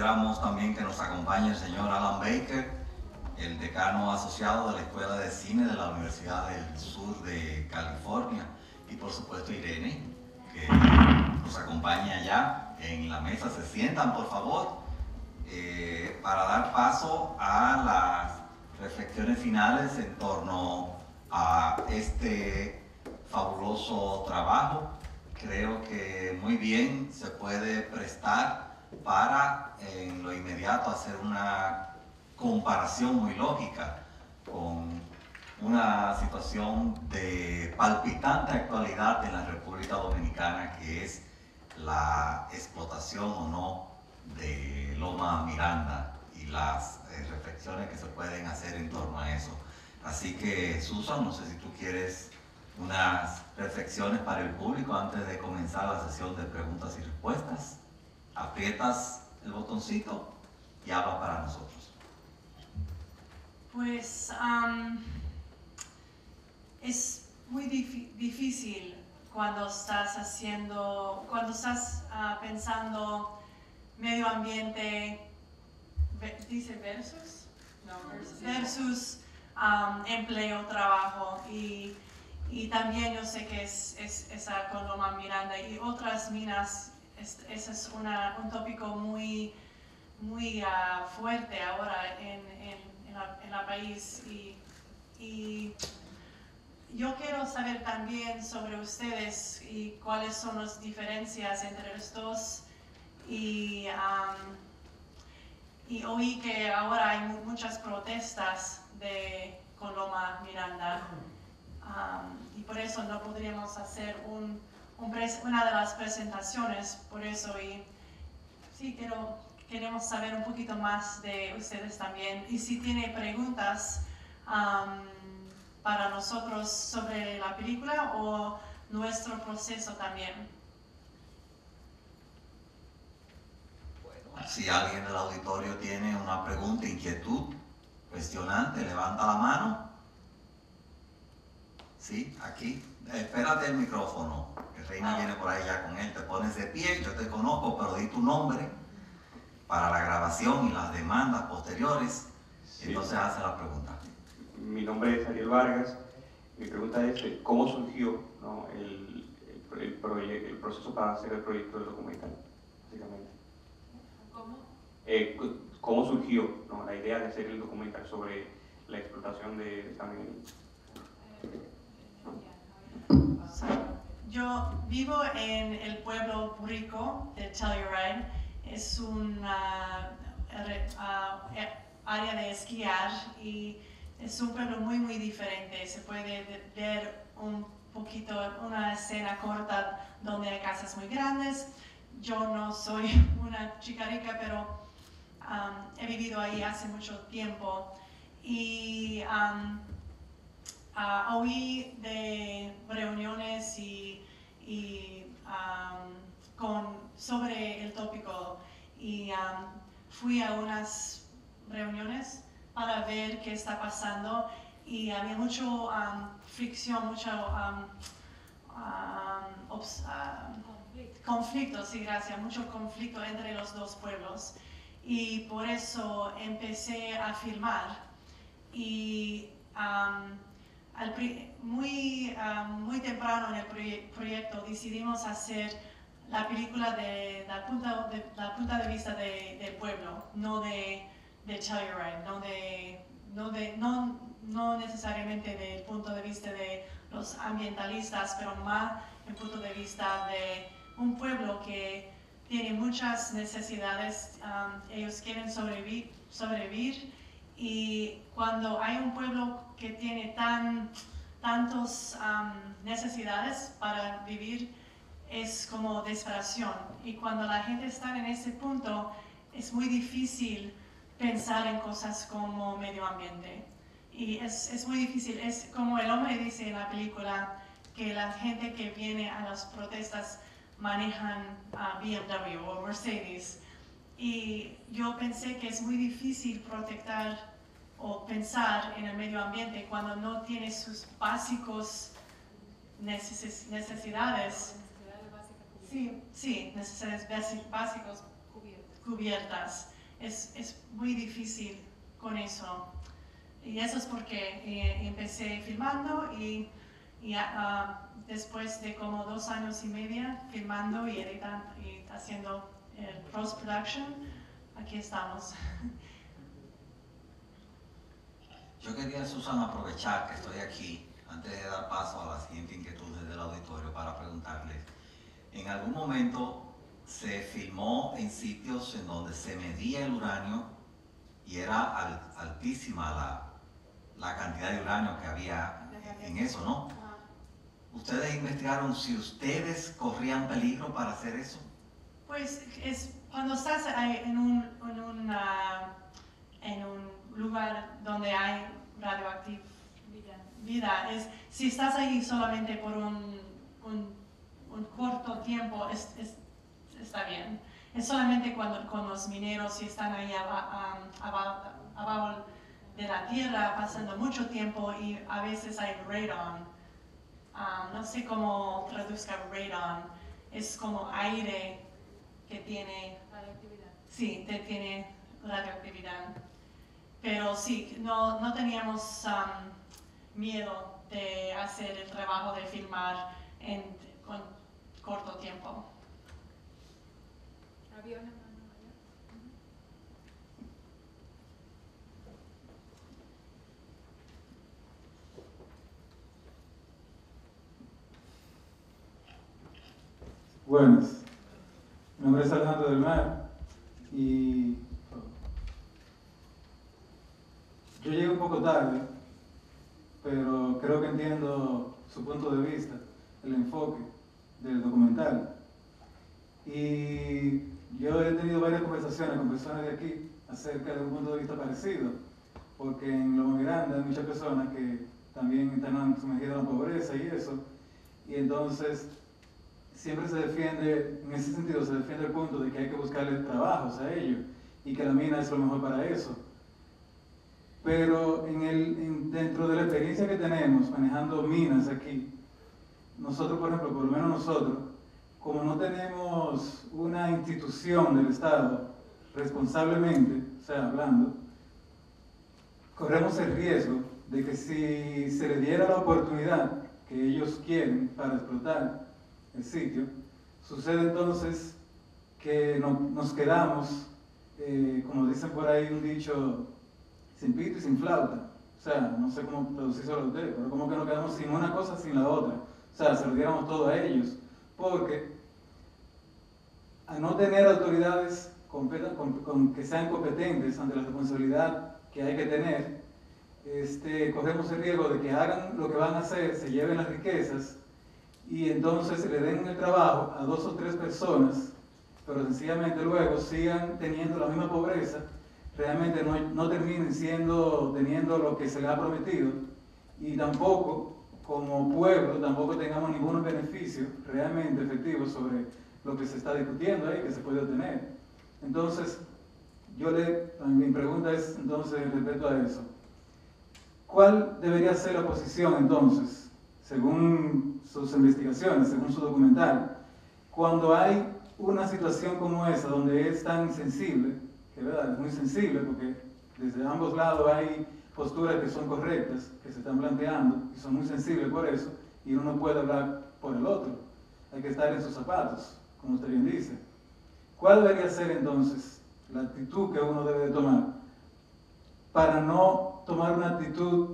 Esperamos también que nos acompañe el señor Alan Baker, el decano asociado de la Escuela de Cine de la Universidad del Sur de California, y por supuesto Irene, que nos acompaña allá en la mesa. Se sientan, por favor, para dar paso a las reflexiones finales en torno a este fabuloso trabajo. Creo que muy bien se puede prestar para en lo inmediato hacer una comparación muy lógica con una situación de palpitante actualidad en la República Dominicana, que es la explotación o no de Loma Miranda y las reflexiones que se pueden hacer en torno a eso. Así que, Susan, no sé si tú quieres unas reflexiones para el público antes de comenzar la sesión de preguntas y respuestas. Aprietas el botoncito y habla para nosotros. Pues es muy difícil cuando estás pensando medio ambiente, dice versus, no, versus empleo, trabajo, y también yo sé que es esa con Loma Miranda y otras minas. Ese es un tópico muy fuerte ahora en el país, y yo quiero saber también sobre ustedes y cuáles son las diferencias entre los dos, y oí que ahora hay muchas protestas con Loma Miranda, y por eso no podríamos hacer una de las presentaciones, por eso, y sí, queremos saber un poquito más de ustedes también, y si tiene preguntas para nosotros sobre la película o nuestro proceso también. Bueno, si alguien del auditorio tiene una pregunta, inquietud, cuestionante, levanta la mano. Sí, aquí. Espérate el micrófono, que Reina viene por ahí ya con él. Te pones de pie, yo te conozco, pero di tu nombre para la grabación y las demandas posteriores. Sí. Entonces hace la pregunta. Mi nombre es Ariel Vargas. Mi pregunta es, ¿cómo surgió, ¿no, el proceso para hacer el proyecto del documental, básicamente? ¿Cómo surgió, ¿no, la idea de hacer el documental sobre la explotación de esta mina? Yo vivo en el pueblo rico de Telluride. Es una área de esquiar y es un pueblo muy diferente. Se puede ver un poquito una escena corta donde hay casas muy grandes. Yo no soy una chica rica, pero he vivido ahí hace mucho tiempo, y oí de reuniones sobre el tópico, y fui a unas reuniones para ver qué está pasando, y había mucho fricción, mucho conflicto, sí, gracias, mucho conflicto entre los dos pueblos, y por eso empecé a filmar, y muy temprano en el proyecto decidimos hacer la película de la punta de vista del pueblo, no de Telluride, no necesariamente del punto de vista de los ambientalistas, pero más el punto de vista de un pueblo que tiene muchas necesidades. Ellos quieren sobrevivir, y cuando hay un pueblo que tiene tantas necesidades para vivir, es como desesperación, y cuando la gente está en ese punto es muy difícil pensar en cosas como medio ambiente, y es muy difícil. Es como el hombre dice en la película, que la gente que viene a las protestas manejan BMW o Mercedes, y yo pensé que es muy difícil proteger o pensar en el medio ambiente cuando no tiene sus básicos necesidades. Sí, necesidades básicos cubiertas. Es muy difícil con eso. Y eso es porque empecé filmando y después de como 2 años y medio filmando y editando y haciendo el post-production, aquí estamos. Yo quería, Susan, aprovechar que estoy aquí, antes de dar paso a la siguiente inquietud desde el auditorio, para preguntarles, ¿en algún momento se filmó en sitios en donde se medía el uranio y era altísima la cantidad de uranio que había en eso, ¿no? ¿Ustedes investigaron si ustedes corrían peligro para hacer eso? Pues cuando estás en un lugar donde hay radioactividad, si estás ahí solamente por un corto tiempo, está bien. Es solamente con los mineros, si están ahí abajo de la tierra pasando mucho tiempo y a veces hay radon. No sé cómo traduzca radon. Es como aire que tiene radioactividad. Sí, tiene radioactividad. Pero sí, no teníamos miedo de hacer el trabajo de filmar con corto tiempo. Había una mano allá. Buenas, mi nombre es Alejandro del Mar y yo llegué un poco tarde, pero creo que entiendo su punto de vista, el enfoque del documental. Y yo he tenido varias conversaciones con personas de aquí acerca de un punto de vista parecido, porque en Loma Grande hay muchas personas que también están sumergidas en la pobreza y eso, y entonces siempre se defiende, en ese sentido se defiende el punto de que hay que buscarle trabajos a ellos y que la mina es lo mejor para eso. Pero dentro de la experiencia que tenemos manejando minas aquí, nosotros, por ejemplo, por lo menos nosotros, como no tenemos una institución del Estado responsablemente, o sea, hablando, corremos el riesgo de que si se le diera la oportunidad que ellos quieren para explotar el sitio, sucede entonces que nos quedamos, como dicen por ahí un dicho, sin pito y sin flauta. O sea, no sé cómo traducirlo a ustedes, pero como que nos quedamos sin una cosa sin la otra. O sea, se lo diéramos todo a ellos. Porque al no tener autoridades que sean competentes ante la responsabilidad que hay que tener, corremos el riesgo de que hagan lo que van a hacer, se lleven las riquezas y entonces le den el trabajo a 2 o 3 personas, pero sencillamente luego sigan teniendo la misma pobreza, realmente no terminen teniendo lo que se les ha prometido y tampoco, como pueblo, tampoco tengamos ningún beneficio realmente efectivo sobre lo que se está discutiendo ahí, que se puede obtener. Entonces, mi pregunta es entonces respecto a eso. ¿Cuál debería ser la posición entonces, según sus investigaciones, según su documental, cuando hay una situación como esa, donde es tan sensible, que verdad, es muy sensible porque desde ambos lados hay posturas que son correctas, que se están planteando y son muy sensibles por eso, y uno no puede hablar por el otro, hay que estar en sus zapatos, como usted bien dice. ¿Cuál debería ser entonces la actitud que uno debe de tomar para no tomar una actitud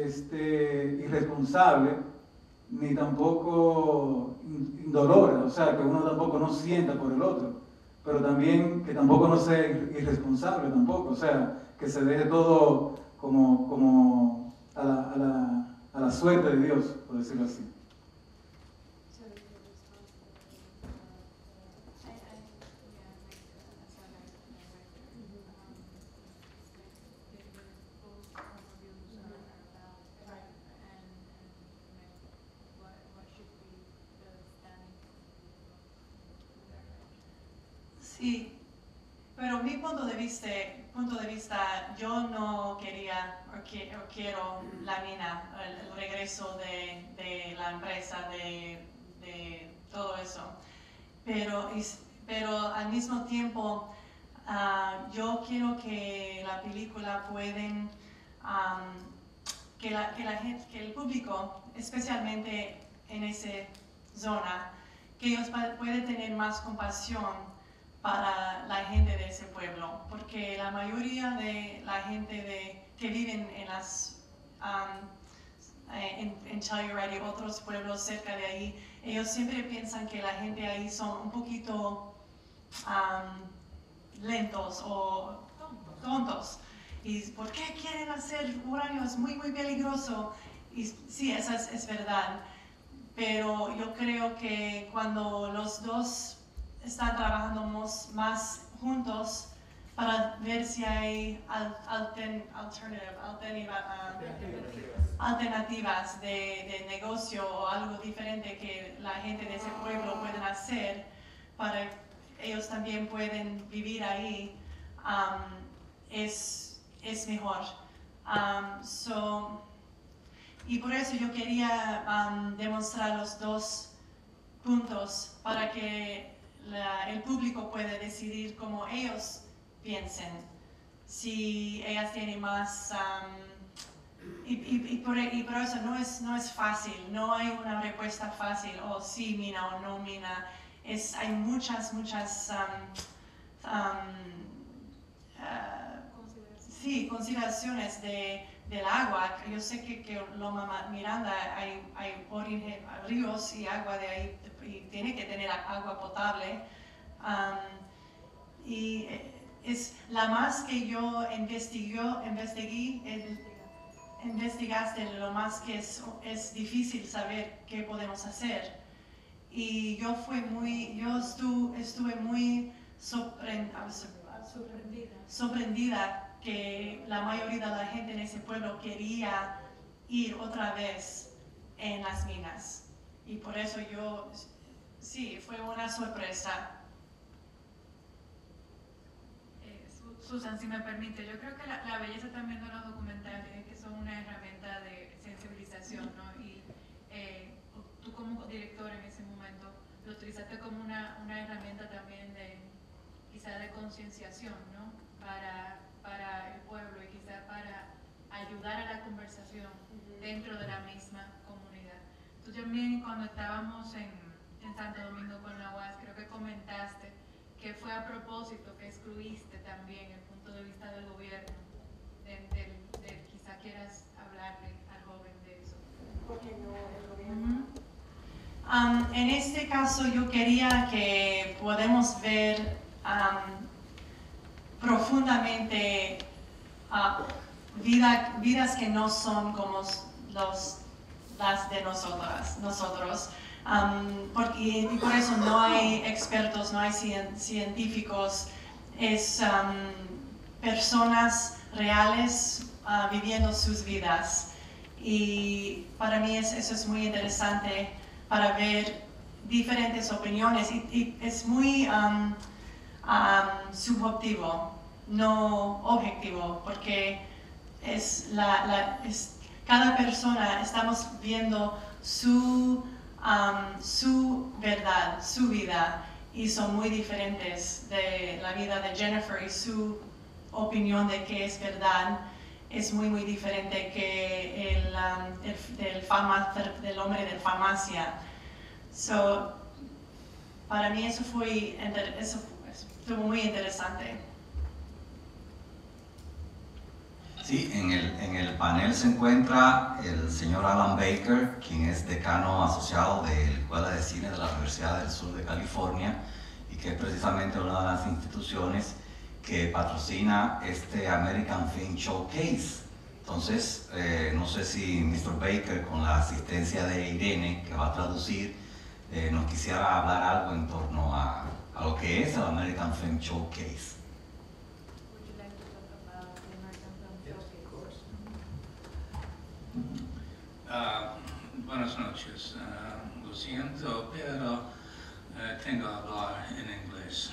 irresponsable ni tampoco indolora, o sea, que uno tampoco no sienta por el otro, pero también que tampoco no sea irresponsable tampoco, o sea, que se deje todo como a la suerte de Dios, por decirlo así. Sí, pero mi punto de vista, yo no quería o quiero la mina, el regreso de la empresa, de todo eso. Pero al mismo tiempo yo quiero que la película pueden, que el público, especialmente en esa zona, que ellos pueden tener más compasión para la gente de ese pueblo, porque la mayoría de la gente que viven en las en Telluride y otros pueblos cerca de ahí, ellos siempre piensan que la gente ahí son un poquito lentos o tontos. ¿Y por qué quieren hacer uranio? Es muy, muy peligroso. Y sí, eso es verdad. Pero yo creo que cuando los dos están trabajando más juntos para ver si hay alternativas de negocio o algo diferente que la gente de ese pueblo pueden hacer para que ellos también pueden vivir ahí, es mejor. Y por eso yo quería demostrar los dos puntos para que el público pueda decidir cómo ellos piensen. Si ellas tienen más... y por eso no es fácil, no hay una respuesta fácil, o sí mina o no mina. Hay muchas consideraciones del agua. Yo sé que Loma Miranda hay ríos y agua de ahí, y tiene que tener agua potable. Y es la más que yo investigaste, lo más que es difícil saber qué podemos hacer. Y yo estuve muy sorprendida que la mayoría de la gente en ese pueblo quería ir otra vez en las minas. Y por eso sí, fue una sorpresa. Susan, si me permite, yo creo que la belleza también de los documentales es que son una herramienta de sensibilización, ¿no? Y tú como directora en ese momento lo utilizaste como una herramienta también quizá de concienciación, ¿no? Para el pueblo y quizá para ayudar a la conversación dentro de la misma comunidad. Tú también, cuando estábamos en Santo Domingo con la UAS, creo que comentaste que fue a propósito que excluiste también el punto de vista del gobierno, quizá quieras hablarle al joven de eso. ¿Por qué no el gobierno? En este caso yo quería que podamos ver profundamente vidas que no son como las de nosotros. Y por eso no hay expertos, no hay científicos, es personas reales viviendo sus vidas. Y para mí eso es muy interesante para ver diferentes opiniones y es muy subjetivo, no objetivo, porque cada persona estamos viendo su verdad, su vida, y son muy diferentes de la vida de Jennifer, y su opinión de qué es verdad es muy diferente que del hombre de farmacia. Para mí eso estuvo muy interesante. Sí, en el panel se encuentra el señor Alan Baker, quien es decano asociado de la Escuela de Cine de la Universidad del Sur de California y que es precisamente una de las instituciones que patrocina este American Film Showcase. Entonces, no sé si Mr. Baker, con la asistencia de Irene, que va a traducir, nos quisiera hablar algo en torno a lo que es el American Film Showcase. Buenas noches. Lo siento, pero tengo que hablar en inglés.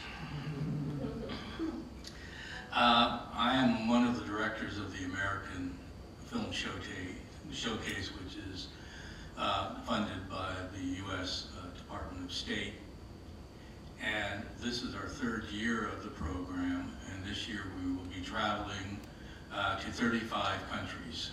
I am one of the directors of the American Film Showcase, which is funded by the U.S. Department of State. And this is our third year of the program, and this year we will be traveling to 35 countries.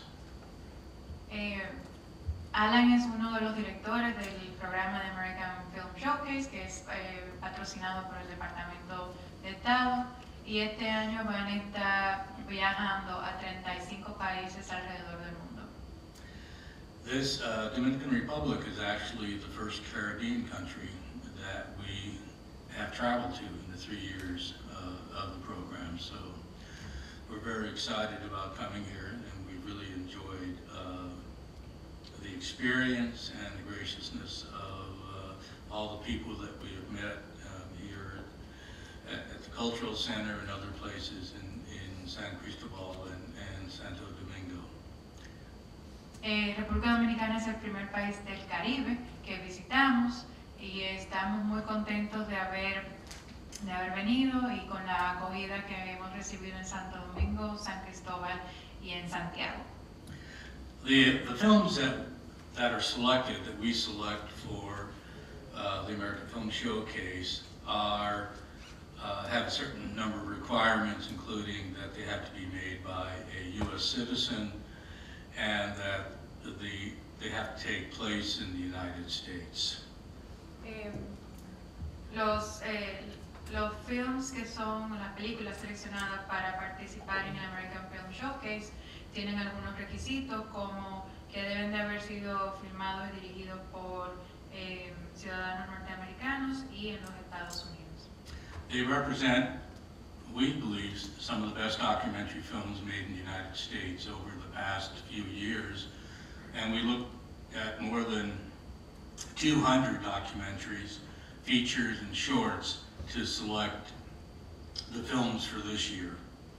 Alan es uno de los directores del programa de American Film Showcase, que es patrocinado por el Departamento de Estado, y este año van a estar viajando a 35 países alrededor del mundo. This Dominican Republic is actually the first Caribbean country that we have traveled to in the 3 years of the program. So we're very excited about coming here, and we really enjoyed the experience and the graciousness of all the people that we have met here at the Cultural Center and other places in San Cristobal and Santo Domingo. República Dominicana es el primer país del Caribe que visitamos y estamos muy contentos de haber venido y con la acogida que hemos recibido en Santo Domingo, San Cristóbal y en Santiago. The films that are selected, that we select for the American Film Showcase, have a certain number of requirements, including that they have to be made by a U.S. citizen and that they have to take place in the United States. Los films que son las películas seleccionadas para participar en el American Film Showcase tienen algunos requisitos, como que deben de haber sido filmados y dirigidos por ciudadanos norteamericanos y en los Estados Unidos. They represent, we believe, some of the best documentary films made in the United States over the past few years, and we look at more than 200 documentaries, features, and shorts to select the films for this year.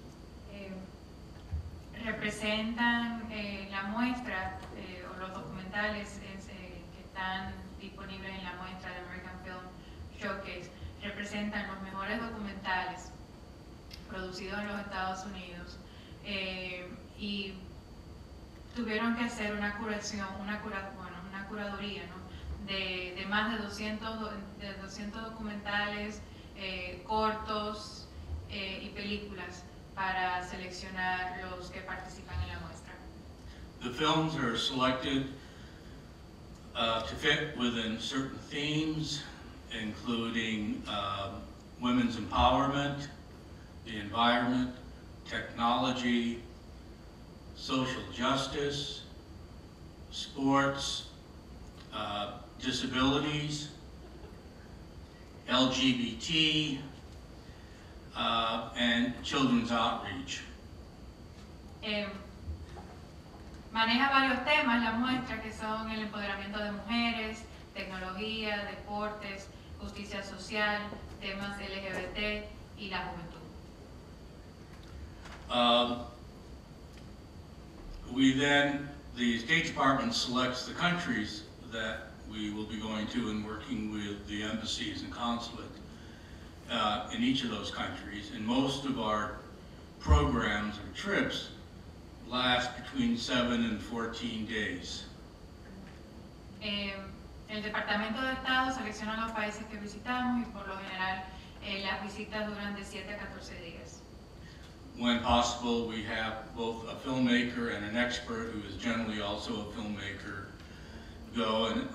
Representan la muestra o los documentales que están disponibles en la muestra de American Film Showcase, representan los mejores documentales producidos en los Estados Unidos y tuvieron que hacer una curación, una curaduría, ¿no? de más de 200 documentales, cortos y películas para seleccionar los que participan en la muestra. The films are selected to fit within certain themes, including women's empowerment, the environment, technology, social justice, sports, disabilities, LGBT, and children's outreach. Maneja varios temas la muestra, que son el empoderamiento de mujeres, tecnología, deportes, justicia social, temas LGBT y la juventud. The State Department selects the countries that we will be going to and working with the embassies and consulate in each of those countries. And most of our programs or trips last between 7 and 14 days. El Departamento de Estado selecciona los países que visitamos y por lo general las visitas duran de 7 a 14 días. When possible, we have both a filmmaker and an expert who is generally also a filmmaker go, and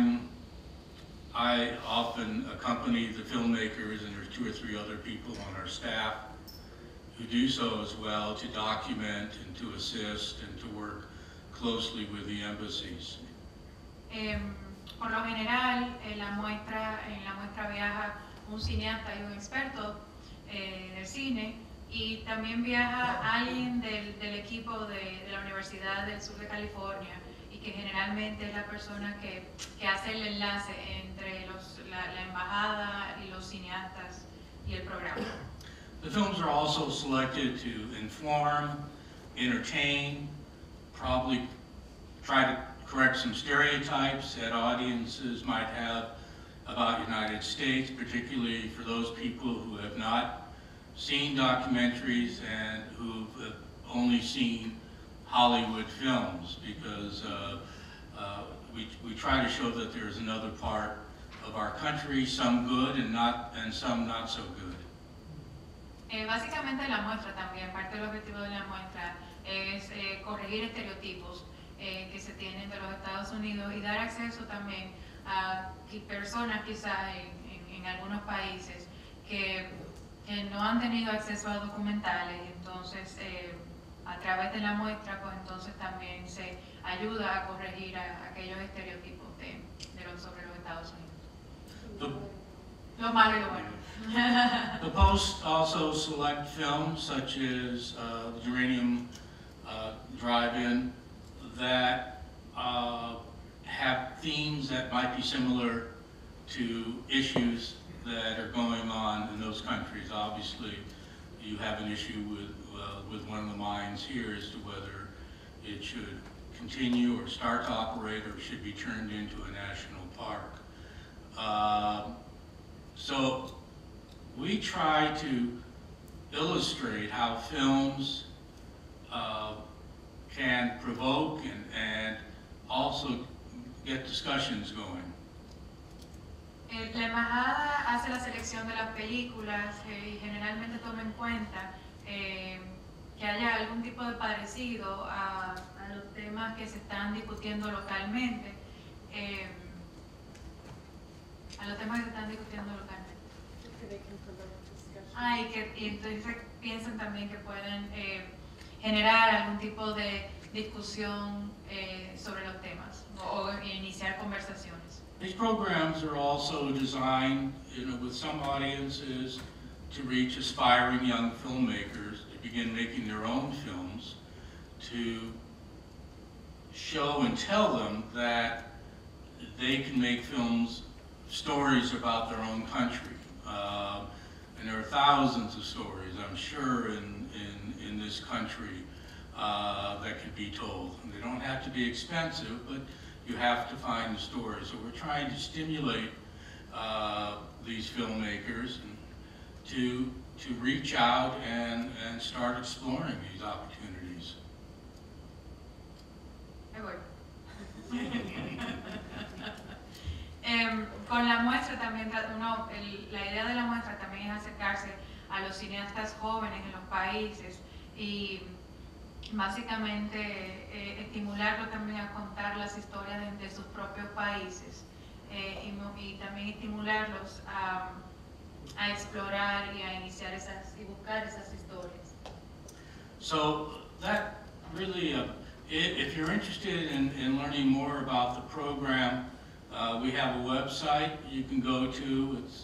I often accompany the filmmakers, and there's 2 or 3 other people on our staff who do so as well, to document and to assist and to work closely with the embassies. Por lo general, en la muestra viaja un cineasta y un experto del cine, y también viaja alguien del equipo de la Universidad del Sur de California, y que generalmente es la persona que hace el enlace entre la embajada y los cineastas y el programa. The films are also selected to inform, entertain, probably try to correct some stereotypes that audiences might have about the United States, particularly for those people who have not seen documentaries and who've only seen Hollywood films, because we try to show that there's another part of our country, some good and some not so good. Básicamente la muestra también, parte del objetivo de la muestra es corregir estereotipos que se tienen de los Estados Unidos y dar acceso también a personas quizás en algunos países que no han tenido acceso a documentales. Entonces a través de la muestra pues entonces también se ayuda a corregir aquellos estereotipos sobre los Estados Unidos. Lo malo y lo bueno. The posts also select films such as the Uranium Drive-In that have themes that might be similar to issues that are going on in those countries. Obviously, you have an issue with one of the mines here as to whether it should continue or start to operate or should be turned into a national park. So we try to illustrate how films can provoke and also get discussions going. La embajada hace la selección de las películas y generalmente toma en cuenta que haya algún tipo de parecido a los temas que se están discutiendo localmente. Y entonces piensan también que pueden generar algún tipo de discusión sobre los temas o iniciar conversaciones. These programs are also designed, with some audiences to reach aspiring young filmmakers to begin making their own films, to show and tell them that they can make films, stories about their own country. And there are thousands of stories, I'm sure, in this country that could be told. And they don't have to be expensive, but you have to find the stories. So we're trying to stimulate these filmmakers to reach out and start exploring these opportunities. Con la muestra también, la idea de la muestra también es acercarse a los cineastas jóvenes en los países y básicamente estimularlos también a contar las historias de sus propios países y también estimularlos a explorar y a iniciar y buscar esas historias. So that really, if you're interested in learning more about the program, we have a website you can go to. It's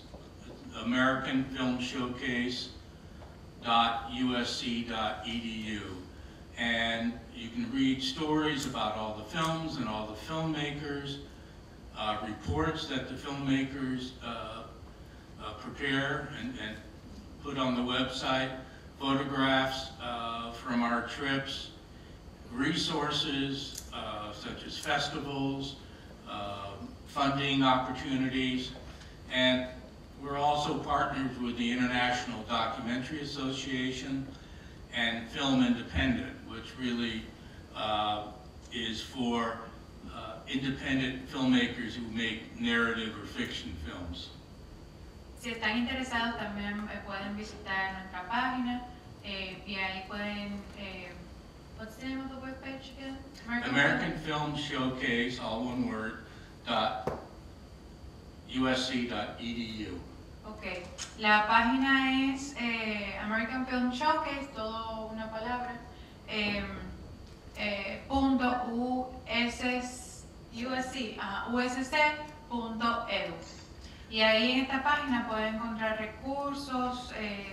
AmericanFilmShowcase.usc.edu. And you can read stories about all the films and all the filmmakers, reports that the filmmakers prepare and put on the website, photographs from our trips, resources such as festivals, funding opportunities, and we're also partners with the International Documentary Association and Film Independent, which really is for independent filmmakers who make narrative or fiction films. Si están interesados también pueden visitar nuestra página y ahí pueden, what's the name of the webpage again? American Film Showcase, all one word, .usc.edu. Ok, la página es American Film Showcase, todo una palabra, usc.edu. Y ahí en esta página pueden encontrar recursos,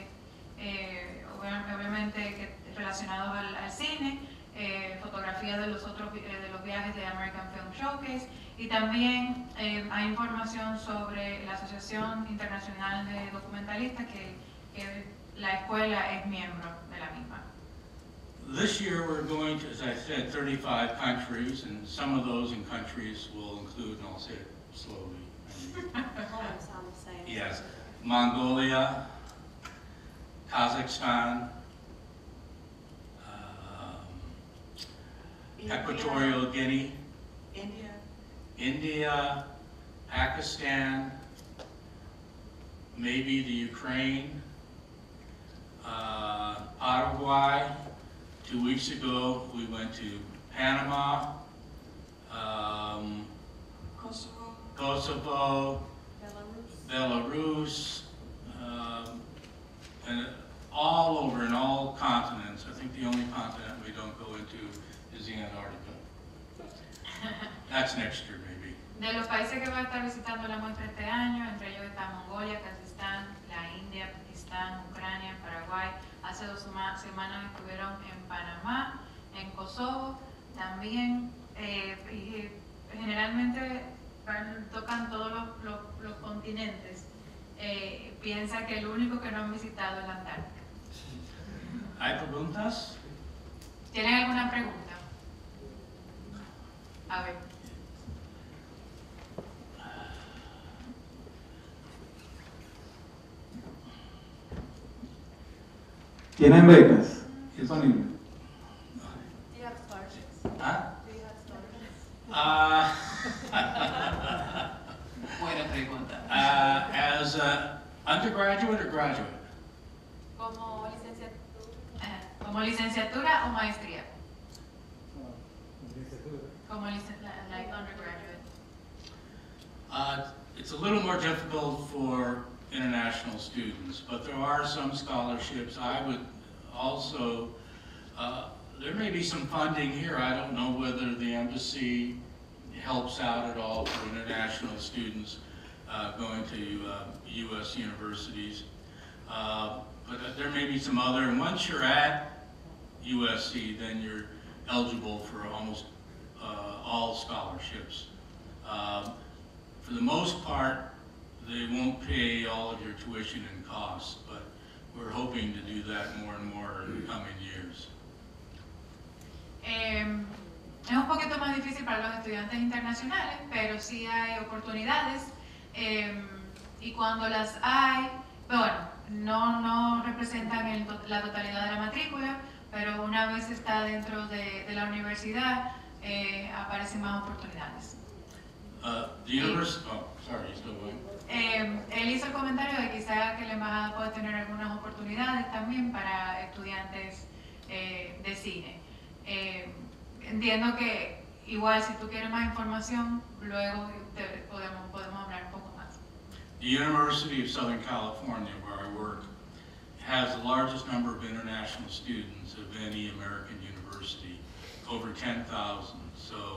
obviamente relacionados al cine, fotografías de los viajes de American Film Showcase, y también hay información sobre la Asociación Internacional de Documentalistas que la escuela es miembro de la misma. This year we're going to, as I said, 35 countries, and some of those countries will include, and I'll say it slowly. Yes, Mongolia, Kazakhstan, Equatorial Guinea, India, Pakistan, maybe the Ukraine, Paraguay. 2 weeks ago, we went to Panama, Kosovo, Belarus, and all over in all continents. I think the only continent we don't go into is the Antarctica. That's next year, maybe. De los países que va a estar visitando la muestra este año, entre ellos está Mongolia, Kazajistán, la India, Pakistán, Ucrania, Paraguay. Hace 2 semanas estuvieron en Panamá, en Kosovo, también, y generalmente tocan todos los continentes. Piensa que el único que no han visitado es la Antártica. ¿Hay preguntas? ¿Tienen alguna pregunta? A ver. ¿Tienen becas disponibles? ¿Ah? Buena pregunta. As an undergraduate or graduate? Como licenciatura o maestría. Como like undergraduate. It's a little more difficult for international students, but there are some scholarships. I would also, there may be some funding here. I don't know whether the embassy helps out at all for international students going to U.S. universities. But there may be some other, and once you're at USC, then you're eligible for almost all scholarships. For the most part, they won't pay all of your tuition and costs, but we're hoping to do that more and more in the coming years. Es un poquito más difícil para los estudiantes internacionales, pero sí hay oportunidades, y cuando las hay, bueno, no representan la totalidad de la matrícula, pero una vez está dentro de la universidad, aparecen más oportunidades. The university, oh, sorry, you still going? Él hizo el comentario de quizá que la embajada puede tener algunas oportunidades también para estudiantes de cine. Entiendo que igual si tú quieres más información, luego podemos hablar un poco más. The University of Southern California, where I work, has the largest number of international students of any American university, over 10,000. So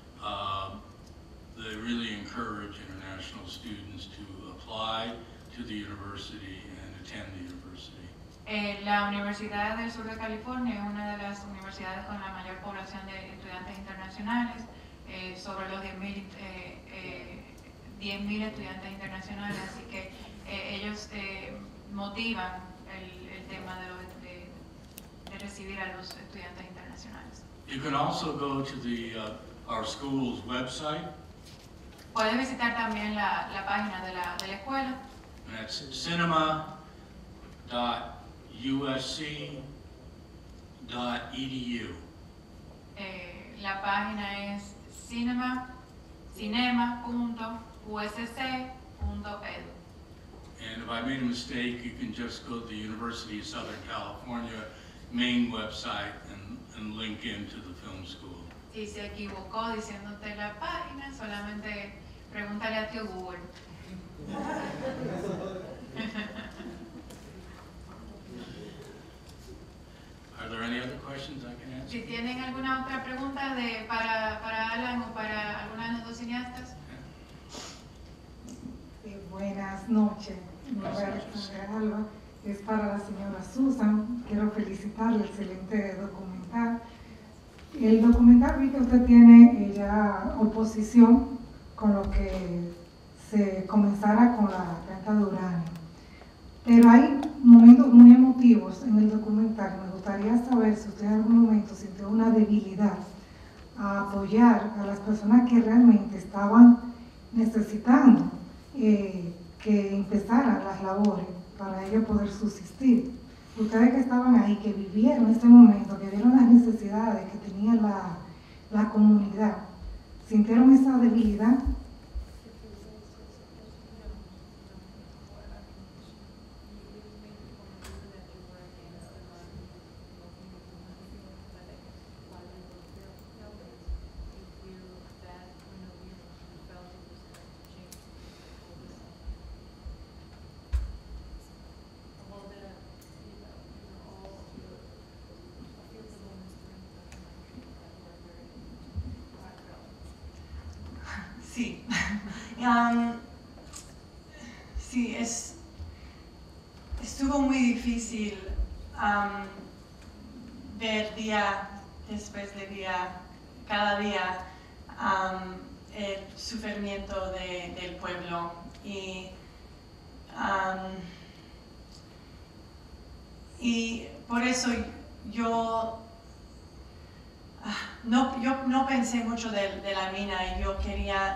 they really encourage international students to apply to the university and attend the university. La Universidad del Sur de California es una de las universidades con la mayor población de estudiantes internacionales, sobre los 10.000 estudiantes internacionales, así que ellos motivan el tema de recibir a los estudiantes internacionales. You can also go to our school's website. Puedes visitar también la página de la escuela. And that's cinema.usc.edu. La página es cinema.usc.edu. And if I made a mistake, you can just go to the University of Southern California main website and link into the film school. Si se equivocó diciéndote la página, solamente pregúntale a tío Google. Are there any other questions I can answer? Si tienen alguna otra pregunta para Alan o para alguna de los dos cineastas. Buenas noches, mi nombre es Alba, es para la señora Susan. Quiero felicitarle el excelente documental. El documental vi que usted tiene ya oposición con lo que se comenzara con la venta de uranio. Pero hay momentos muy emotivos en el documental. Me gustaría saber si usted en algún momento sintió una debilidad a apoyar a las personas que realmente estaban necesitando que empezaran las labores para ellos poder subsistir. Ustedes que estaban ahí, que vivieron ese momento, que vieron las necesidades que tenía la comunidad, ¿sintieron esa debilidad? Sí. Sí, estuvo muy difícil ver día después de día, cada día, el sufrimiento del pueblo. Y por eso yo no pensé mucho de la mina. Yo quería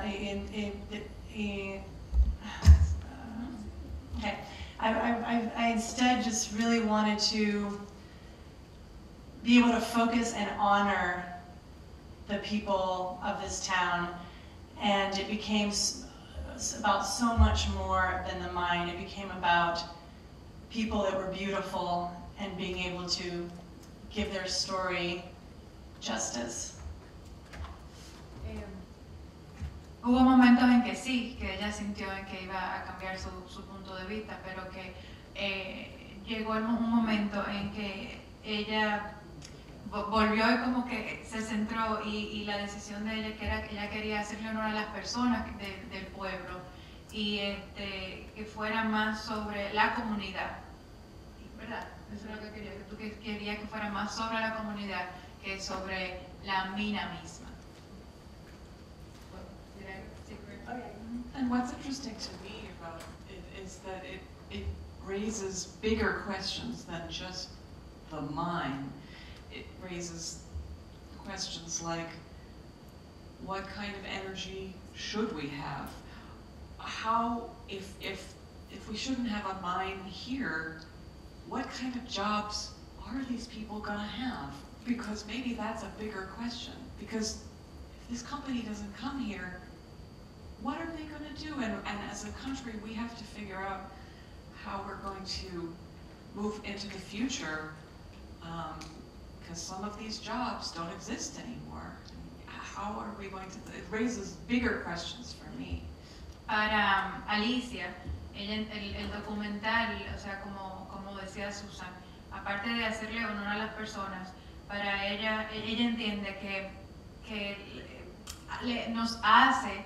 okay. I instead just really wanted to be able to focus and honor the people of this town, and it became about so much more than the mine. It became about people that were beautiful and being able to give their story justice. Hubo momentos en que sí, que ella sintió en que iba a cambiar su punto de vista, pero que llegó un momento en que ella volvió y como que se centró y la decisión de ella que era que ella quería hacerle honor a las personas del pueblo y que fuera más sobre la comunidad, ¿verdad? Eso es lo que quería, que tú querías que fuera más sobre la comunidad que sobre la mina misma. And what's interesting to me about it is that it raises bigger questions than just the mine. It raises questions like, what kind of energy should we have? How, if we shouldn't have a mine here, what kind of jobs are these people gonna have? Because maybe that's a bigger question. Because if this company doesn't come here, what are they going to do? And as a country, we have to figure out how we're going to move into the future, because some of these jobs don't exist anymore. How are we going to, it raises bigger questions for me. Para Alicia, el documental, o sea, como decía Susan, aparte de hacerle honor a las personas, para ella entiende que nos hace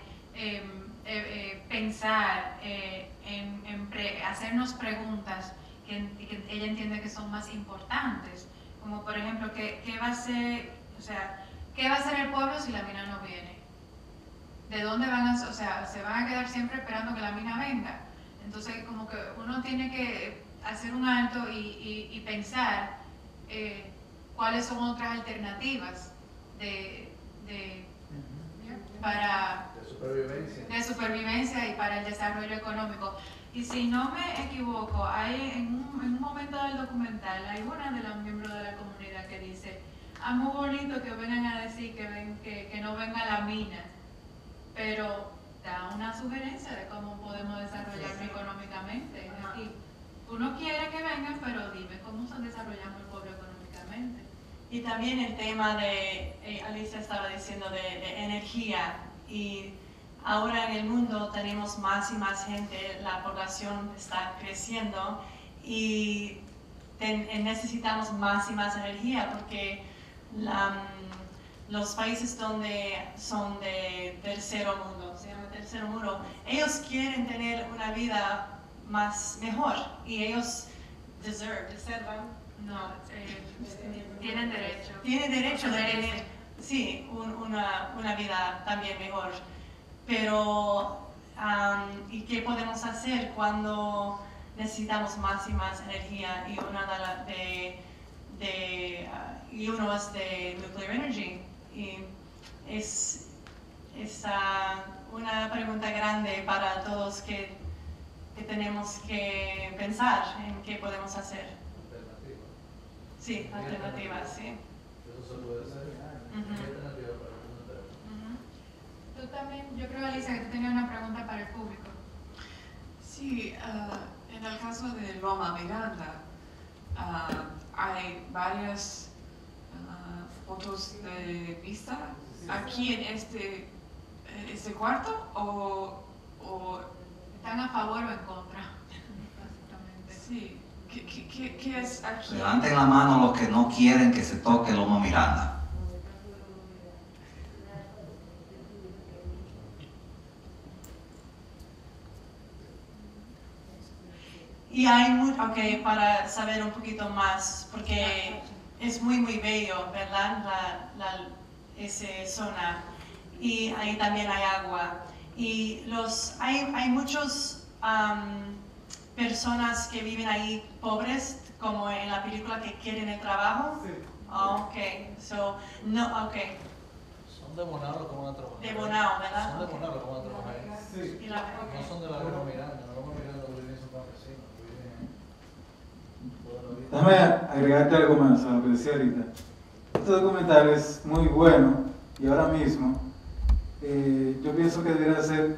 pensar hacernos preguntas que ella entiende que son más importantes, como por ejemplo, ¿qué va a ser, o sea, qué va a hacer el pueblo si la mina no viene? ¿De dónde van a, o sea, se van a quedar siempre esperando que la mina venga? Entonces, como que uno tiene que hacer un alto y pensar cuáles son otras alternativas de supervivencia y para el desarrollo económico. Y si no me equivoco, hay en un momento del documental hay una de los miembros de la comunidad que dice, muy bonito que vengan a decir que no venga la mina, pero da una sugerencia de cómo podemos desarrollarnos económicamente. Aquí uno quiere que vengan, pero dime cómo desarrollamos el pueblo económicamente. Y también el tema de, Alicia estaba diciendo, de energía. Y ahora en el mundo tenemos más y más gente, la población está creciendo y necesitamos más y más energía porque los países donde son de tercer mundo, se llama tercer mundo, ellos quieren tener una vida mejor y ellos deservan. No, tienen derecho. Tienen derecho de tener, sí, una vida también mejor. Pero, ¿y qué podemos hacer cuando necesitamos más y más energía? Y uno es de nuclear energy. Y es una pregunta grande para todos que tenemos que pensar en qué podemos hacer. Sí, alternativas, sí. Eso se puede hacer. ¿Qué alternativa para Tú también, yo creo, Alicia, que tú tenías una pregunta para el público. Sí, en el caso de Loma Miranda, hay varias fotos de vista aquí en este cuarto o ¿Están a favor o en contra? Básicamente. Sí. ¿Qué es aquí? Levanten la mano los que no quieren que se toque Loma Miranda. Y hay para saber un poquito más, porque es muy bello, ¿verdad? Esa zona. Y ahí también hay agua. Y hay muchos personas que viven ahí pobres, como en la película, que quieren el trabajo. Sí. Son de Bonao como van a trabajar. De Bonao, ¿verdad? Son de Bonao como van a trabajar. Sí. Y No son de la Loma Miranda. La Loma Miranda viven sus campesinos. Déjame agregarte algo más a lo que decía ahorita. Este documental es muy bueno y ahora mismo yo pienso que debería ser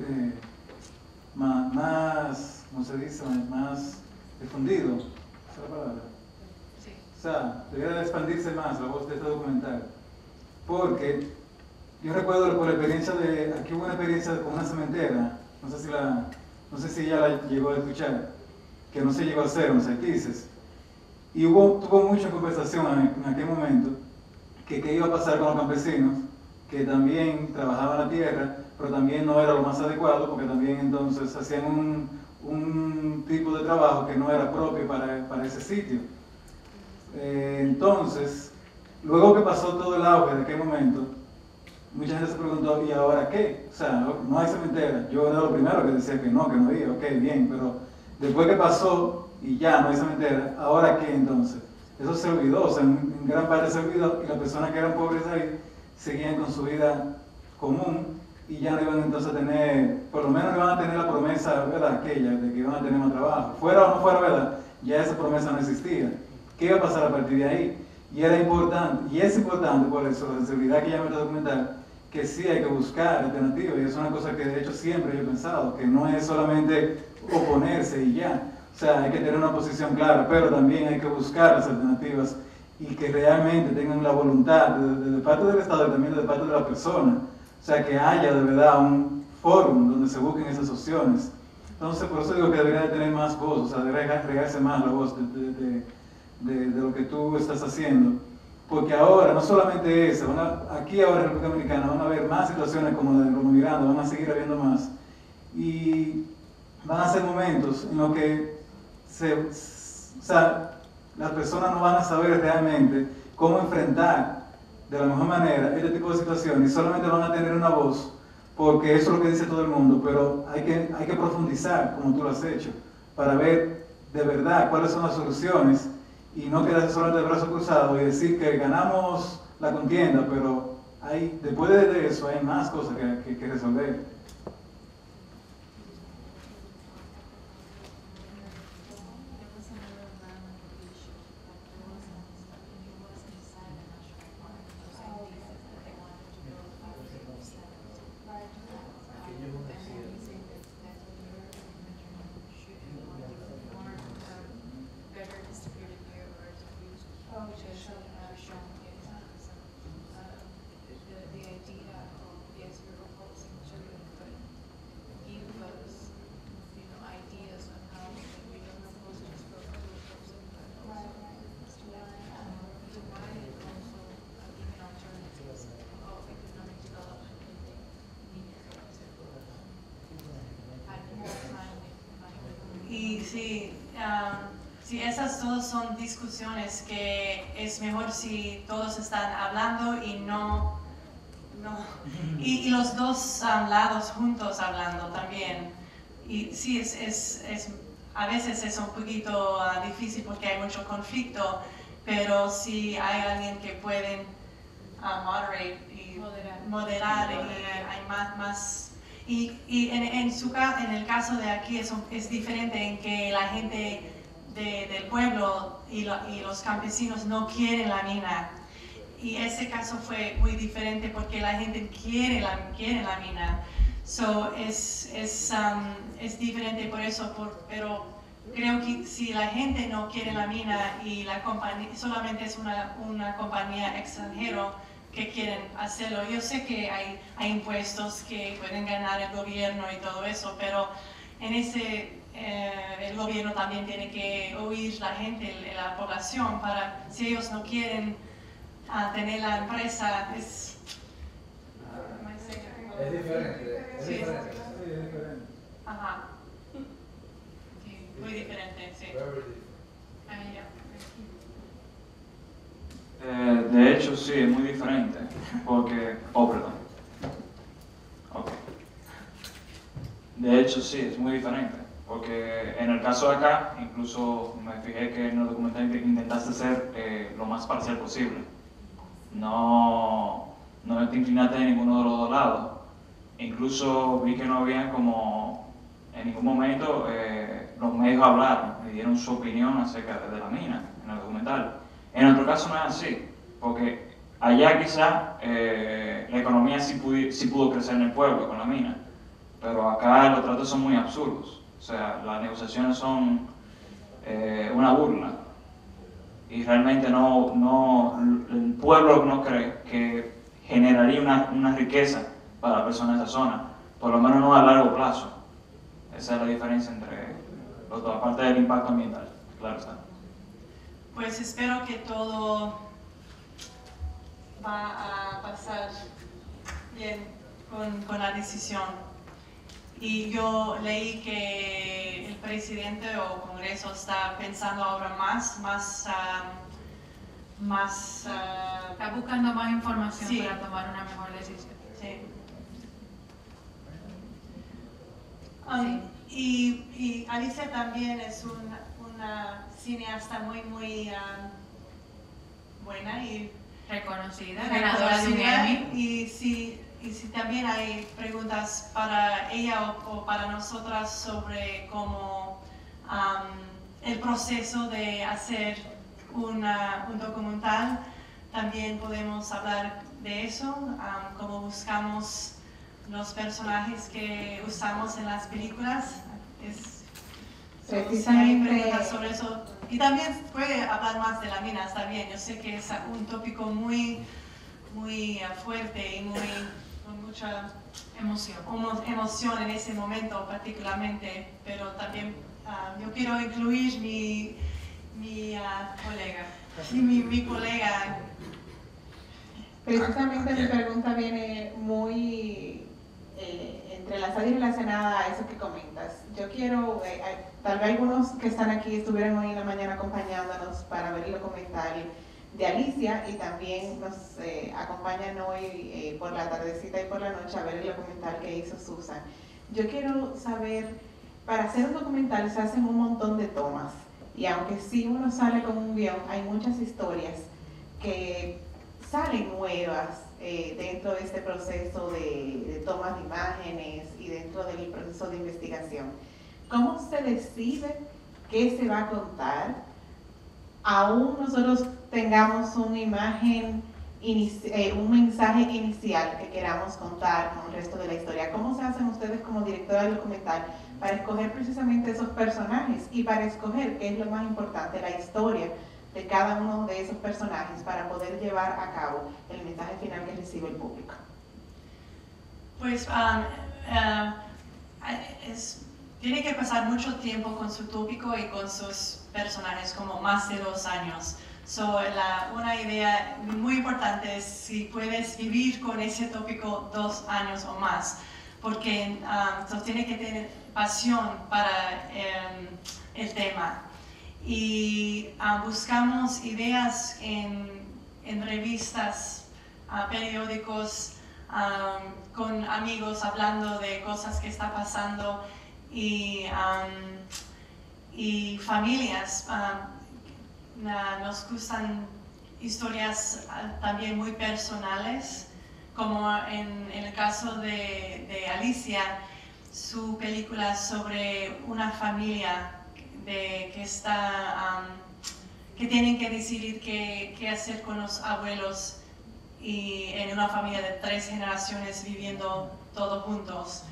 más, ¿cómo se dice? Más difundido. ¿Esa es la palabra? Sí. O sea, debería expandirse más la voz de este documental. Porque yo recuerdo por la experiencia aquí hubo una experiencia con una cementera, no sé si ya la llegó a escuchar, que no se llegó a hacer en los Haitises. Y tuvo mucha conversación en aquel momento que qué iba a pasar con los campesinos, que también trabajaban la tierra, pero también no era lo más adecuado, porque también entonces hacían un tipo de trabajo que no era propio para ese sitio. Entonces, luego que pasó todo el auge de aquel momento, mucha gente se preguntó, ¿y ahora qué? O sea, no hay cementera. Yo era lo primero que decía que no había, ok, bien, pero después que pasó y ya no hay cementera, ¿ahora qué entonces? Eso se olvidó, o sea, en gran parte se olvidó, y las personas que eran pobres ahí seguían con su vida común y ya no iban entonces a tener, por lo menos no iban a tener la promesa, ¿verdad?, aquella de que iban a tener más trabajo. Fuera o no fuera verdad, ya esa promesa no existía. ¿Qué iba a pasar a partir de ahí? Y era importante, y es importante por eso, la sensibilidad que llama este documental, que sí hay que buscar alternativas, y es una cosa que de hecho siempre yo he pensado, que no es solamente oponerse y ya, o sea, hay que tener una posición clara, pero también hay que buscar las alternativas y que realmente tengan la voluntad de parte del Estado y también de parte de la persona, o sea, que haya de verdad un foro donde se busquen esas opciones. Entonces, por eso digo que debería de tener más voz, o sea, debería regarse más la voz de lo que tú estás haciendo. Porque ahora, no solamente eso, aquí ahora en República Dominicana van a haber más situaciones como la de Loma Miranda, van a seguir habiendo más. Y van a ser momentos en los que las personas no van a saber realmente cómo enfrentar de la mejor manera este tipo de situaciones y solamente van a tener una voz, porque eso es lo que dice todo el mundo, pero hay que profundizar como tú lo has hecho, para ver de verdad cuáles son las soluciones y no quedarse solamente de brazos cruzados y decir que ganamos la contienda, pero después de eso hay más cosas que resolver. Y sí, esas todas son discusiones que es mejor si todos están hablando y y los dos lados juntos hablando también. Y sí, a veces es un poquito difícil porque hay mucho conflicto, pero si hay alguien que pueden moderar y hay más. Y en el caso de aquí es diferente en que la gente del pueblo y los campesinos no quieren la mina. Y ese caso fue muy diferente porque la gente quiere la mina. So, es diferente por eso, pero creo que si la gente no quiere la mina y la compañía solamente es una compañía extranjera que quieren hacerlo. Yo sé que hay impuestos que pueden ganar el gobierno y todo eso, pero en el gobierno también tiene que oír la gente, la población, si ellos no quieren tener la empresa, es diferente. Sí. Ajá. Y Muy diferente, sí. Very different. Ahí ya. De hecho, sí, es muy diferente, porque... Oh, perdón. Ok. De hecho, sí, es muy diferente, porque en el caso de acá, incluso me fijé que en el documental intentaste ser lo más parcial posible. No te inclinaste de ninguno de los dos lados. Incluso vi que no había como, en ningún momento, los medios hablaron y dieron su opinión acerca de la mina en el documental. En otro caso no es así, porque allá quizá la economía sí pudo crecer en el pueblo con la mina, pero acá los tratos son muy absurdos. O sea, las negociaciones son una burla y realmente el pueblo no cree que generaría una riqueza para la persona de esa zona, por lo menos no a largo plazo. Esa es la diferencia entre los dos, aparte del impacto ambiental, claro está. Pues espero que todo va a pasar bien con la decisión. Y yo leí que el presidente o Congreso está pensando ahora Está buscando más información sí. para tomar una mejor decisión. Sí. Y Alicia también es una cineasta muy buena y Reconocida, ganadora de un Emmy. Y si también hay preguntas para ella o para nosotras sobre cómo el proceso de hacer un documental, también podemos hablar de eso, cómo buscamos los personajes que usamos en las películas. Si hay preguntas sobre eso. Y también puede hablar más de la mina, está bien. Yo sé que es un tópico muy fuerte y con mucha emoción en ese momento particularmente, pero también yo quiero incluir mi colega. Precisamente mi pregunta viene muy entrelazada y relacionada a eso que comentas. Yo quiero, tal vez algunos que están aquí estuvieron hoy en la mañana acompañándonos para ver el documental de Alicia y también nos acompañan hoy por la tardecita y por la noche a ver el documental que hizo Susan. Yo quiero saber, para hacer un documental se hacen un montón de tomas y aunque sí uno sale con un guión, hay muchas historias que salen nuevas dentro de este proceso de tomas de imágenes y dentro del proceso de investigación. ¿Cómo se decide qué se va a contar? Aún nosotros tengamos una imagen, un mensaje inicial que queramos contar con el resto de la historia. ¿Cómo se hacen ustedes como directora del documental para escoger precisamente esos personajes y para escoger, qué es lo más importante, la historia de cada uno de esos personajes para poder llevar a cabo el mensaje final que recibe el público? Pues tiene que pasar mucho tiempo con su tópico y con sus personajes, como más de 2 años. Una idea muy importante es si puedes vivir con ese tópico 2 años o más, porque tiene que tener pasión para el tema. Y buscamos ideas en revistas, periódicos, con amigos hablando de cosas que está pasando y familias. Nos gustan historias también muy personales, como en el caso de Alicia, su película sobre una familia que tienen que decidir qué hacer con los abuelos y en una familia de 3 generaciones viviendo todos juntos.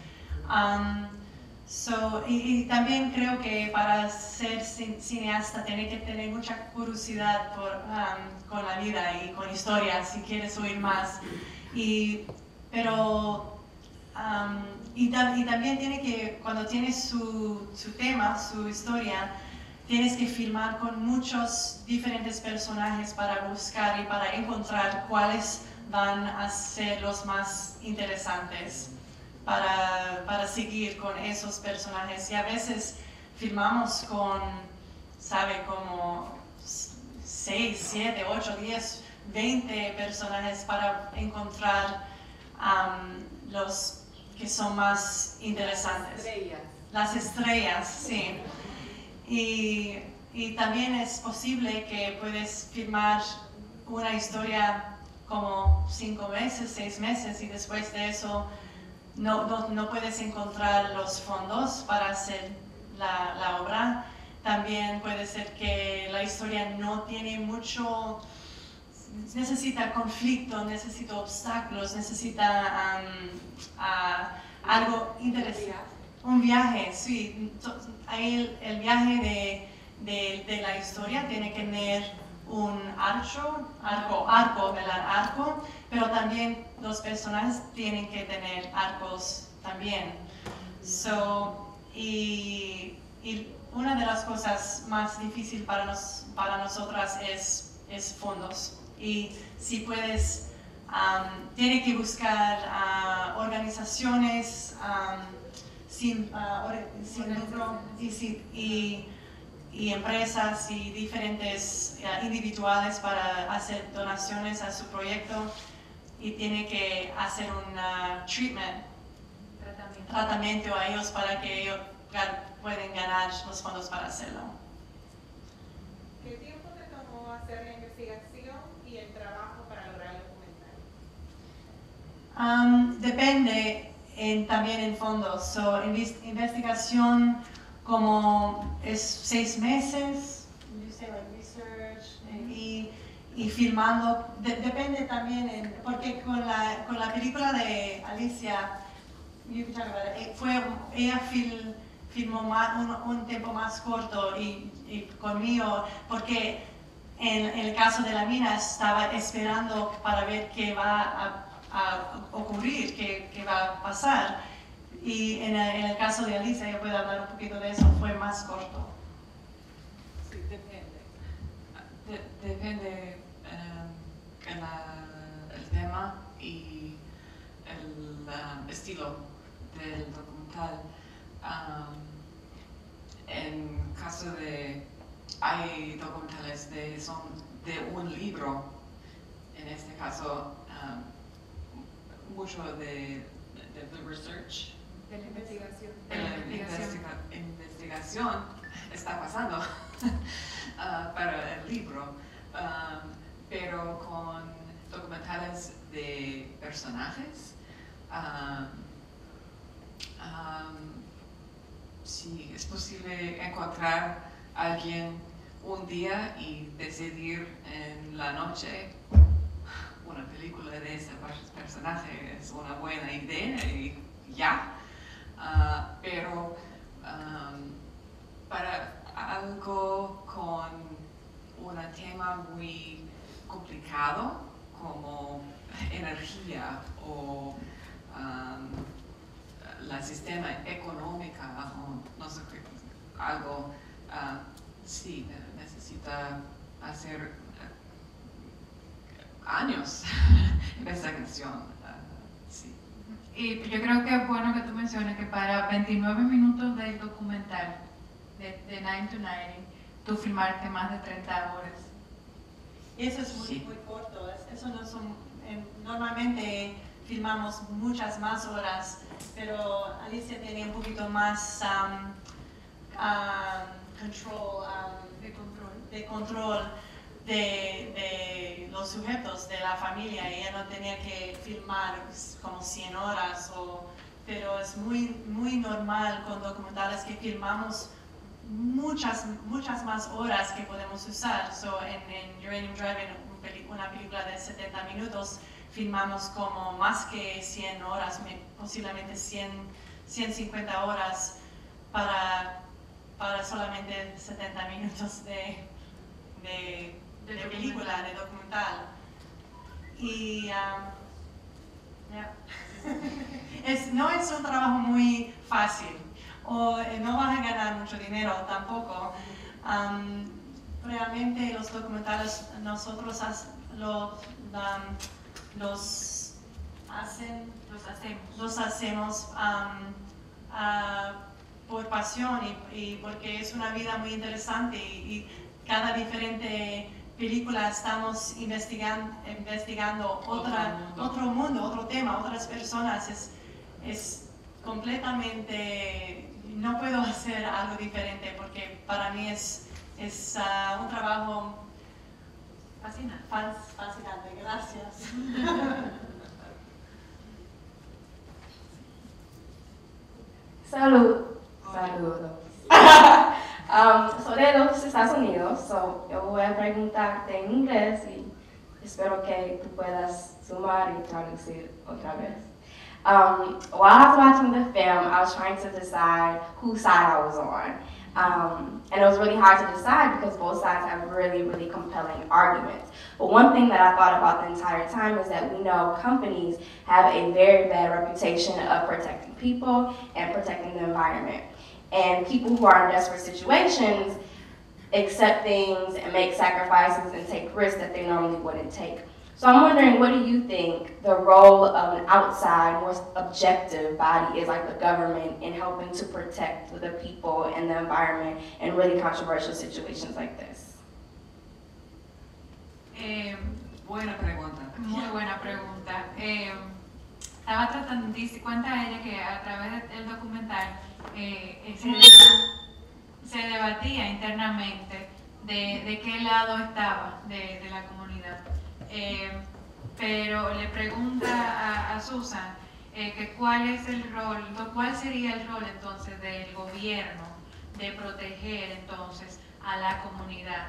Y también creo que para ser cineasta tiene que tener mucha curiosidad con la vida y con historias, si quieres oír más. Y también tiene que, cuando tienes su tema, su historia, tienes que filmar con muchos diferentes personajes para buscar y para encontrar cuáles van a ser los más interesantes para seguir con esos personajes. Y a veces filmamos con, sabe, como 6, 7, 8, 10, 20 personajes para encontrar los que son más interesantes. Las estrellas, sí. Y también es posible que puedes filmar una historia como 5 meses, 6 meses y después de eso no puedes encontrar los fondos para hacer la obra. También puede ser que la historia no tiene mucho, necesita conflicto, necesita obstáculos, necesita algo interesante. Un viaje, sí. El viaje de la historia tiene que tener un arco, pero también los personajes tienen que tener arcos también. Y una de las cosas más difíciles para nosotras es fondos. Y si puedes, tiene que buscar organizaciones sin lucro y empresas y diferentes individuales para hacer donaciones a su proyecto y tiene que hacer un tratamiento a ellos para que ellos pueden ganar los fondos para hacerlo. ¿Qué tiempo te tomó hacer la investigación y el trabajo para lograr el documental? Depende también en fondos. Investigación como es 6 meses, y filmando, depende también, porque con la película de Alicia, ella filmó un tiempo más corto y conmigo, porque en el caso de la mina estaba esperando para ver qué va a ocurrir, qué va a pasar. Y en el caso de Alicia, yo puedo hablar un poquito de eso, fue más corto. Sí, depende. Depende el tema y el estilo del documental. En caso de, hay documentales son de un libro, en este caso, mucho de research. De la investigación. La investigación está pasando para el libro, pero con documentales de personajes, sí, es posible encontrar a alguien un día y decidir en la noche una película de ese personaje es una buena idea y ya. Pero para algo con un tema muy complicado como energía o el sistema económico o no sé qué, algo, sí, necesita hacer años de investigación. Sí. Y yo creo que es bueno que tú menciones que para 29 minutos del documental, de 9 to 90, tú filmarte más de 30 horas. Y eso es muy corto. Eso no son, normalmente filmamos muchas más horas, pero Alicia tiene un poquito más control de los sujetos, de la familia. Ella no tenía que filmar como 100 horas, pero es muy normal con documentales que filmamos muchas más horas que podemos usar. En Uranium Drive, una película de 70 minutos, filmamos como más que 100 horas, posiblemente 150 horas para solamente 70 minutos de película, de documental. Y no es un trabajo muy fácil, o no vas a ganar mucho dinero tampoco. Realmente los documentales nosotros los hacemos por pasión y porque es una vida muy interesante y cada diferente película estamos investigando otro mundo, otro tema, otras personas. Es completamente, no puedo hacer algo diferente porque para mí es un trabajo fascinante. Gracias. Saludos. Soy de los Estados Unidos, yo voy a preguntarte en inglés y espero que tú puedas sumar y traducir otra vez. While I was watching the film, I was trying to decide whose side I was on. And it was really hard to decide because both sides have really, really compelling arguments. But one thing that I thought about the entire time is that we know companies have a very bad reputation of protecting people and protecting the environment. And people who are in desperate situations accept things and make sacrifices and take risks that they normally wouldn't take. So I'm wondering, what do you think the role of an outside, more objective body is, like the government, in helping to protect the people and the environment in really controversial situations like this? Buena pregunta. Muy buena pregunta. Estaba tratando, cuenta ella que a través del documental se debatía internamente de qué lado estaba de la comunidad. Pero le pregunta a Susan que cuál sería el rol entonces del gobierno de proteger entonces a la comunidad.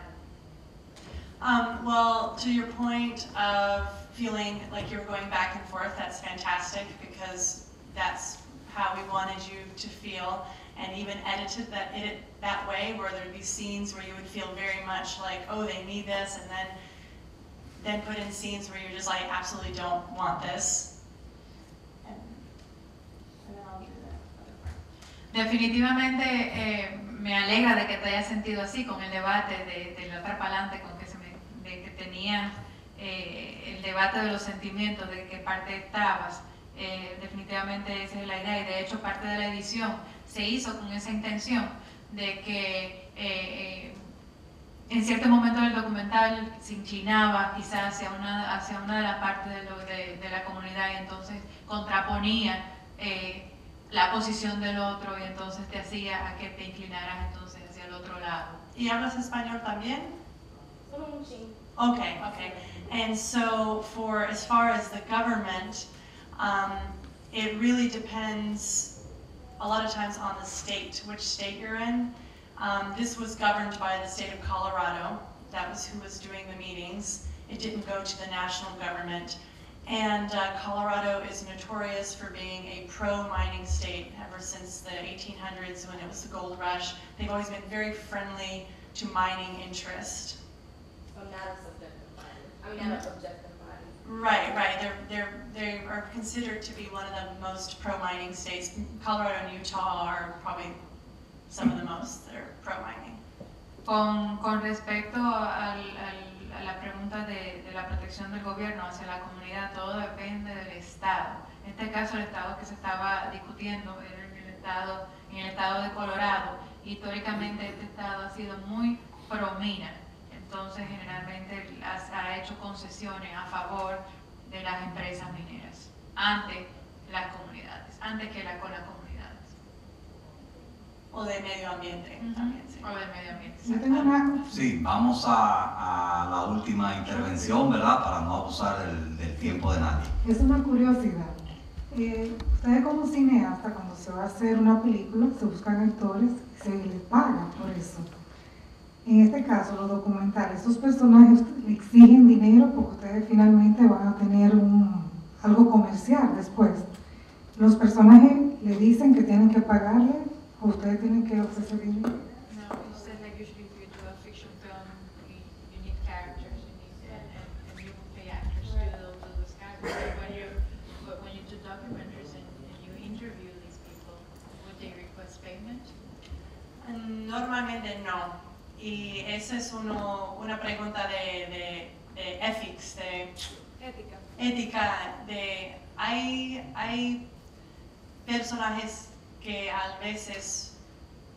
Well, to your point of feeling like you're going back and forth, that's fantastic because that's how we wanted you to feel, and even edited that way, where there'd be scenes where you would feel very much like, oh, they need this, and then put in scenes where you're just like, absolutely don't want this. And then I'll do that. Definitivamente me alegra de que te hayas sentido así con el debate de la otra palante, con que tenía el debate de los sentimientos, de qué parte estabas. Definitivamente esa es la idea, y de hecho parte de la edición se hizo con esa intención de que en cierto momento del documental se inclinaba quizás hacia una de las partes de la comunidad, y entonces contraponía la posición del otro, y entonces te hacía a que te inclinaras entonces hacia el otro lado. ¿Y hablas español también? Sí. Okay. And so as far as the government, it really depends a lot of times on the state, which state you're in. This was governed by the state of Colorado. That was who was doing the meetings. It didn't go to the national government. And Colorado is notorious for being a pro-mining state ever since the 1800s when it was the gold rush. They've always been very friendly to mining interest. So not a subjective body. I mean, not an objective body. Right. They are considered to be one of the most pro-mining states. Colorado and Utah are probably some of the most that are pro-mining. Con respecto a la pregunta de la protección del gobierno hacia la comunidad, todo depende del estado. En este caso, el estado que se estaba discutiendo era en el estado de Colorado. Históricamente este estado ha sido muy pro-mina, entonces generalmente ha hecho concesiones a favor de las empresas mineras ante las comunidades, antes que con las comunidades. O de medio ambiente también, sí. O de medio ambiente. Yo tengo una... Sí, vamos a la última intervención, ¿verdad? Para no abusar del tiempo de nadie. Es una curiosidad. Ustedes como cineasta, cuando se va a hacer una película, se buscan actores y se les paga por eso. En este caso, los documentales, estos personajes exigen dinero porque ustedes finalmente van a tener algo comercial después. Los personajes le dicen que tienen que pagarle o ustedes tienen que ofrecer dinero. No, you said like usually if you do a fiction film, you need characters, and you pay actors to do those characters. But when you do documentaries and you interview these people, would they request payment? Normalmente no. Y esa es una pregunta de ethics, de ética. Hay personajes que a veces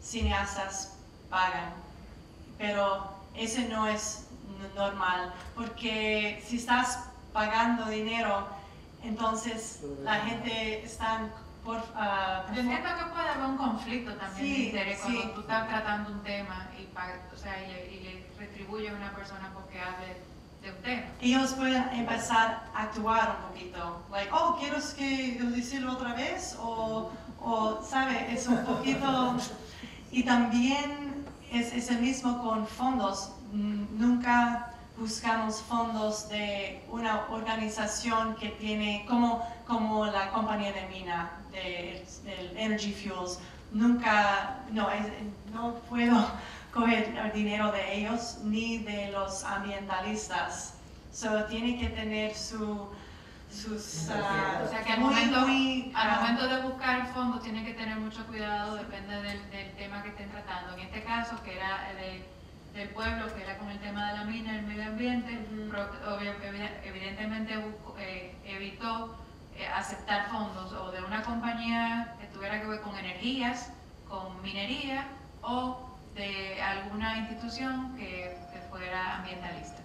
cineastas pagan, pero ese no es normal, porque si estás pagando dinero, entonces la gente está por... Yo entiendo que puede haber un conflicto también de interés cuando tú estás tratando un tema y le retribuye a una persona porque hable de un tema. Ellos pueden empezar a actuar un poquito, like, oh, ¿quieres que yo decirlo otra vez? O ¿sabe? Es un poquito... Y también es el mismo con fondos. Nunca buscamos fondos de una organización que tiene, como la compañía de mina, del Energy Fuels. Nunca, no puedo coger el dinero de ellos ni de los ambientalistas. So, tiene que tener sus... o sea que al momento de buscar fondos tiene que tener mucho cuidado, depende del tema que estén tratando. En este caso, que era del pueblo, que era con el tema de la mina, el medio ambiente, evidentemente evitó aceptar fondos o de una compañía que tuviera que ver con energías, con minería o de alguna institución que fuera ambientalista.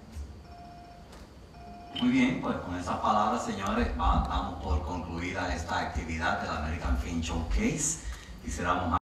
Muy bien, pues con esas palabras, señores, damos por concluida esta actividad del American Film Showcase. Quisiéramos